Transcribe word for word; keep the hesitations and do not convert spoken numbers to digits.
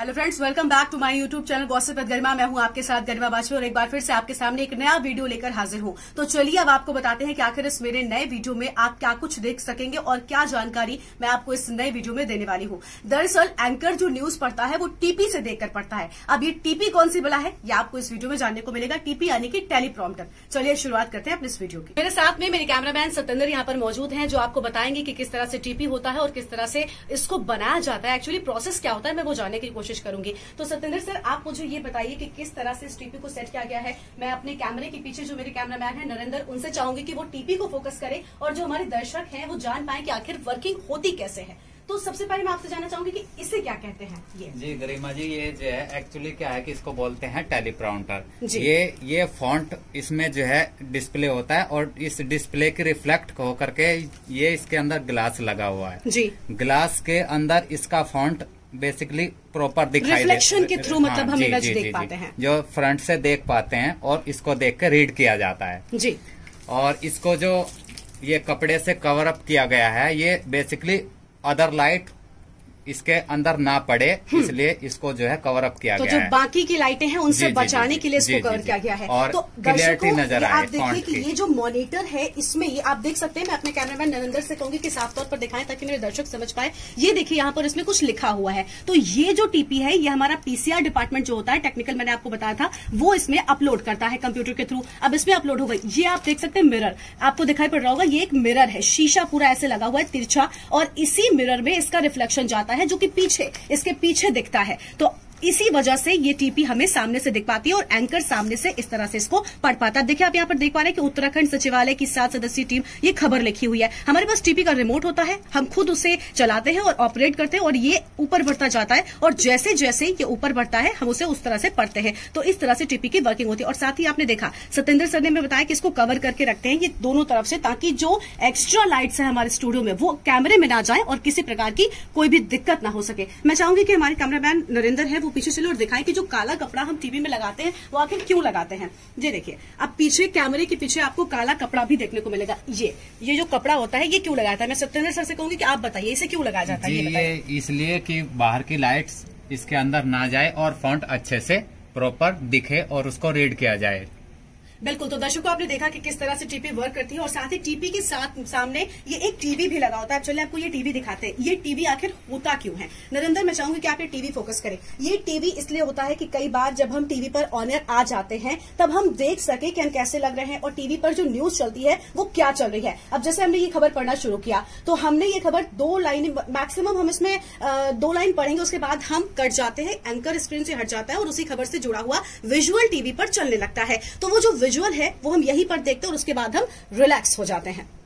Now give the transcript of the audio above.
Hello friends, welcome back to my YouTube channel gossip with Garima. मैं हूं आपके साथ गरिमा बाजपेयी और एक बार फिर से आपके सामने एक नया वीडियो लेकर हाजिर हूं। तो चलिए अब आपको बताते हैं कि आखिर इस मेरे नए वीडियो में आप क्या कुछ देख सकेंगे और क्या जानकारी मैं आपको इस नए वीडियो में देने वाली हूं। दरअसल एंकर जो न्यूज पढ़ता है वो टीपी से देखकर पढ़ता है। अब ये टीपी कौन सी बला है ये आपको इस वीडियो में जानने को मिलेगा। टीपी यानी कि टेलीप्रॉम्प्टर। चलिए शुरुआत करते हैं अपने इस वीडियो की। मेरे साथ में मेरे कैमरामैन सत्येंद्र यहाँ पर मौजूद हैं जो आपको बताएंगे कि किस तरह से टीपी होता है और किस तरह से इसको बनाया जाता है। एक्चुअली प्रोसेस क्या होता है मैं वो जानने की कोशिश करूंगी। तो सत्येंद्र सर, आप मुझे ये बताइए कि किस तरह से इस टीपी को सेट किया गया है। मैं अपने कैमरे के पीछे जो मेरे कैमरामैन है नरेंद्र, उनसे चाहूंगी कि वो टीपी को फोकस करें और जो हमारे दर्शक हैं वो जान पाए कि आखिर वर्किंग होती कैसे है। तो सबसे पहले मैं आपसे जानना चाहूंगी कि इसे क्या कहते हैं। ये जी गरिमा जी, ये जो है एक्चुअली क्या है कि इसको बोलते हैं टेलीप्रॉम्प्टर। ये ये फॉन्ट इसमें जो है डिस्प्ले होता है और इस डिस्प्ले के रिफ्लेक्ट होकर के ये इसके अंदर ग्लास लगा हुआ है जी। ग्लास के अंदर इसका फॉन्ट बेसिकली प्रॉपर दिखाई दे, रिफ्लेक्शन के थ्रू मतलब हम इमेज देख पाते हैं, जो फ्रंट से देख पाते हैं और इसको देख के रीड किया जाता है जी। और इसको जो ये कपड़े से कवर अप किया गया है, ये बेसिकली अदर लाइट इसके अंदर ना पड़े इसलिए इसको जो है कवर अप किया तो गया जो है। बाकी की लाइटें हैं उनसे बचाने के लिए इसको कवर किया गया है और तो क्लियरिटी नजर आए। आप देखिए कि ये जो मॉनिटर है इसमें ये आप देख सकते हैं। मैं अपने कैमरामैन नरेंद्र से कहूंगी कि साफ तौर पर दिखाएं ताकि मेरे दर्शक समझ पाए। ये देखिए यहाँ पर इसमें कुछ लिखा हुआ है। तो ये जो टीपी है ये हमारा पीसीआर डिपार्टमेंट जो होता है टेक्निकल, मैंने आपको बताया था, वो इसमें अपलोड करता है कंप्यूटर के थ्रू। अब इसमें अपलोड हो गई। ये आप देख सकते हैं मिरर, आपको दिखाई पड़ रहा होगा, ये एक मिरर है। शीशा पूरा ऐसे लगा हुआ है तिरछा और इसी मिरर में इसका रिफ्लेक्शन जाता है जो कि पीछे इसके पीछे दिखता है। तो इसी वजह से ये टीपी हमें सामने से दिख पाती है और एंकर सामने से इस तरह से इसको पढ़ पाता है। देखिए आप यहाँ पर देख पा रहे हैं कि उत्तराखंड सचिवालय की सात सदस्यीय टीम ये खबर लिखी हुई है। हमारे पास टीपी का रिमोट होता है, हम खुद उसे चलाते हैं और ऑपरेट करते हैं और ये ऊपर बढ़ता जाता है और जैसे जैसे ये ऊपर बढ़ता है हम उसे उस तरह से पढ़ते हैं। तो इस तरह से टीपी की वर्किंग होती है। और साथ ही आपने देखा सत्येंद्र सर ने हमें बताया कि इसको कवर करके रखते हैं ये दोनों तरफ से, ताकि जो एक्स्ट्रा लाइट्स है हमारे स्टूडियो में वो कैमरे में ना जाए और किसी प्रकार की कोई भी दिक्कत ना हो सके। मैं चाहूंगी कि हमारे कैमरामैन नरेंद्र है वो पीछे चले और दिखाएं कि जो काला कपड़ा हम टीवी में लगाते हैं वो आखिर क्यों लगाते हैं। ये देखिए अब पीछे कैमरे के पीछे आपको काला कपड़ा भी देखने को मिलेगा। ये ये जो कपड़ा होता है ये क्यों लगाता है। मैं सत्येंद्र सर से कहूंगी कि आप बताइए इसे क्यों लगाया जाता है। ये, ये इसलिए कि बाहर की लाइट्स इसके अंदर ना जाए और फॉन्ट अच्छे से प्रॉपर दिखे और उसको रीड किया जाए। बिल्कुल। तो दर्शकों आपने देखा कि किस तरह से टीपी वर्क करती है और साथ ही टीपी के साथ सामने ये एक टीवी भी लगा होता है। चलिए आपको ये टीवी दिखाते हैं। ये टीवी आखिर होता क्यों है। नरेंद्र, मैं चाहूंगी कि आप ये टीवी फोकस करें। ये टीवी इसलिए होता है कि कई बार जब हम टीवी पर ऑन एयर आ जाते हैं तब हम देख सके कि हम कैसे लग रहे हैं और टीवी पर जो न्यूज चलती है वो क्या चल रही है। अब जैसे हमने ये खबर पढ़ना शुरू किया तो हमने ये खबर दो लाइन मैक्सिमम हम इसमें दो लाइन पढ़ेंगे, उसके बाद हम कट जाते हैं, एंकर स्क्रीन से हट जाता है और उसी खबर से जुड़ा हुआ विजुअल टीवी पर चलने लगता है। तो वो जो विजुअल है वो हम यहीं पर देखते हैं और उसके बाद हम रिलैक्स हो जाते हैं।